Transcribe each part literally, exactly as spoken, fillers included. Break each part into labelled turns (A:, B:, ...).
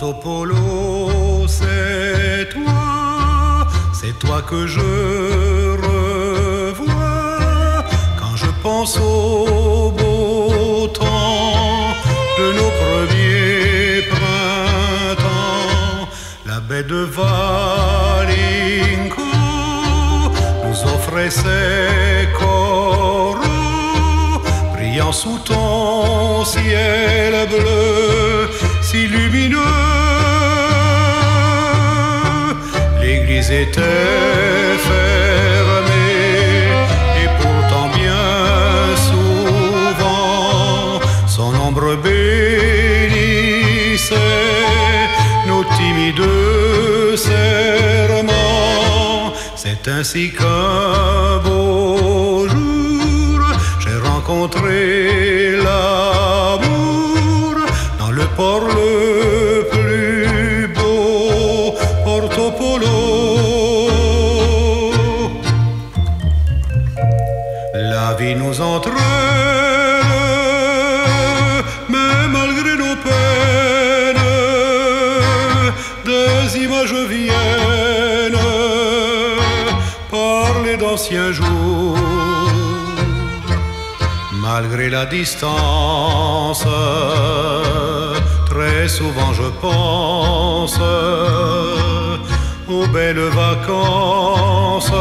A: Porto Polo, c'est toi, c'est toi que je revois quand je pense au beau temps de nos premiers printemps. La baie de Valinco nous offrait ses coraux, brillant sous ton ciel bleu si lumineux. L'église était fermée et pourtant bien souvent son ombre bénissait nos timides serments. C'est ainsi qu'un beau jour j'ai rencontré l'amour dans le port le plus beau, Porto Polo. La vie nous entraîne, mais malgré nos peines, des images viennent parler d'anciens jours. Malgré la distance, très souvent je pense aux belles vacances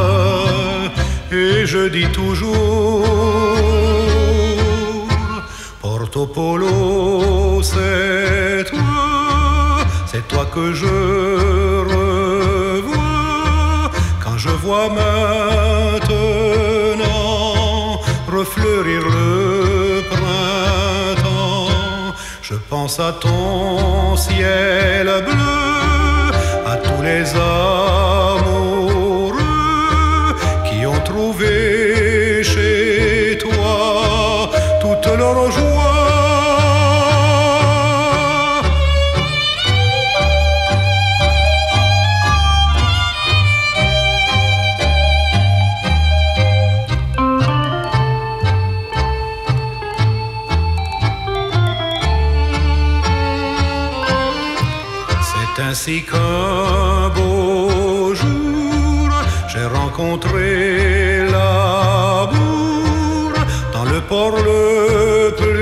A: et je dis toujours Porto Polo, c'est toi, c'est toi que je revois quand je vois maintenant refleurir le printemps. Je pense à ton ciel bleu, à tous les amoureux qui ont trouvé chez toi toute leur joie. C'est ainsi qu'un beau jour j'ai rencontré l'amour dans le port le plus